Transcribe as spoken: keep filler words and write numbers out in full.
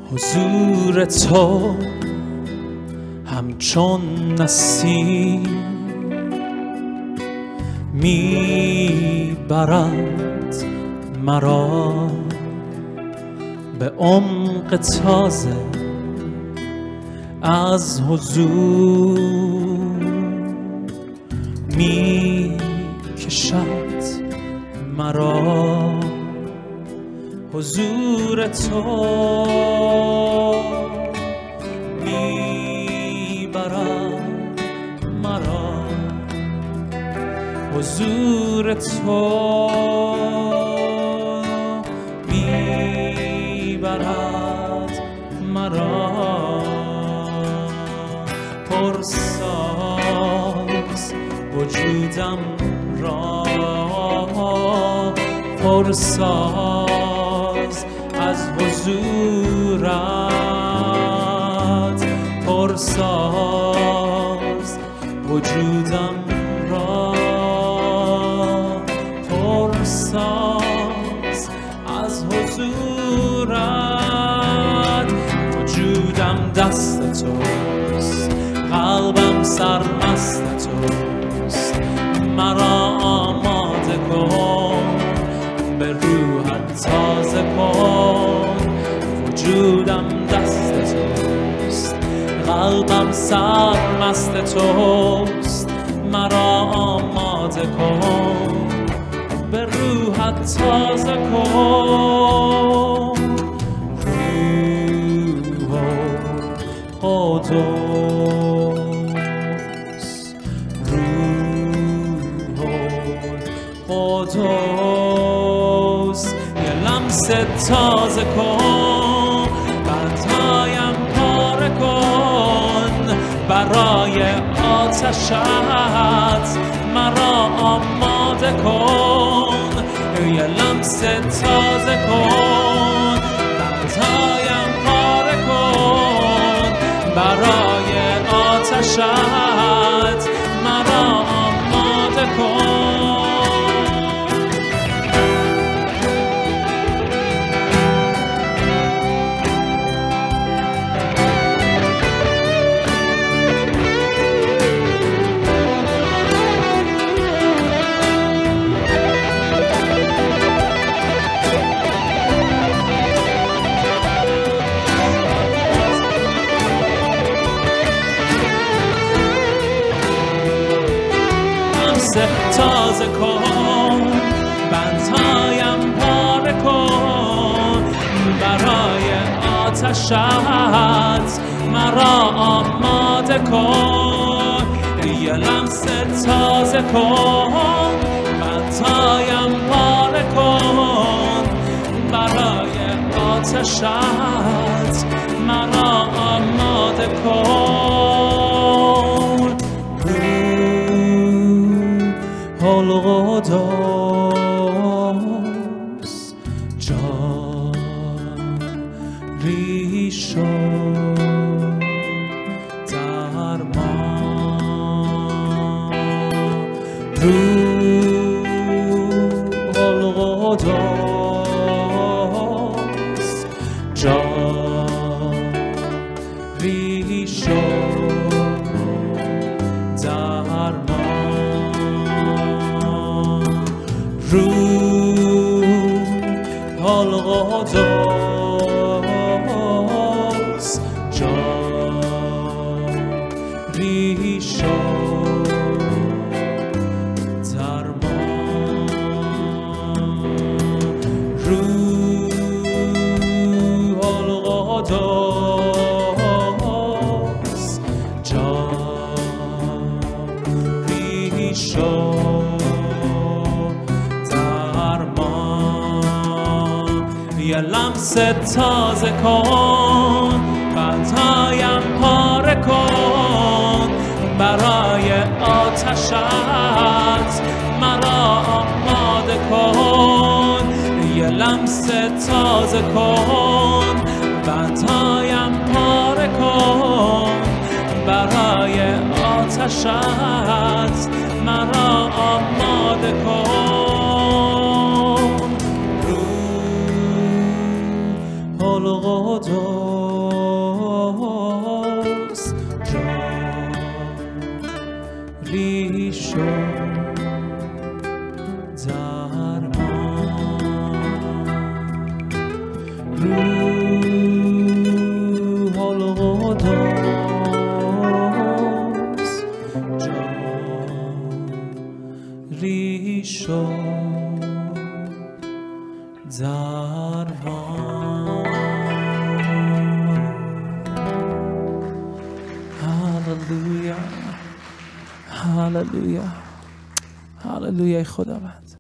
حضور تو همچون نسیم میبرد مرا به عمق تازه از حضور، میکشد مرا حضور تو، میبرد مرا حضور تو، میبرد مرا پرساز وجودم را، پرساز از حضورت، پرساز وجودم را، پرساز از حضورت. وجودم دست توست، قلبم سرمست توست، مرا آماده کن، به روحت تازه کن. وجودم دست توست، قلبم سرمست توست، مرا آماده کن، به روحت تازه کن. روح قدس، روح قدس، یه لمس تازه کن، بندهایم پاره کن، برای آتشت مرا آماده کن. یه لمس تازه کن، بندهایم پاره کن، برای آتشت مرا آماده کن. تازه کن، بندهایم پاره کن، برای آتشت مرا آماده کن. یه لمس تازه کن، بندهایم پاره کن، برای آتشت مرا آماده کن. القدس جاری شد در ما، روح القدس جاری شد در ما، روح القدس جاری شد در ما، روح القدس جاری شد در ما. یه لمس تازه کن، بندهایم پاره کن، برای آتشت مرا آماده کن. یه لمس تازه کن، بندهایم پاره کن، برای آتشت مرا آماده کن. روح القدس درمان. هاللویا، هاللویا، هاللویا خداوند.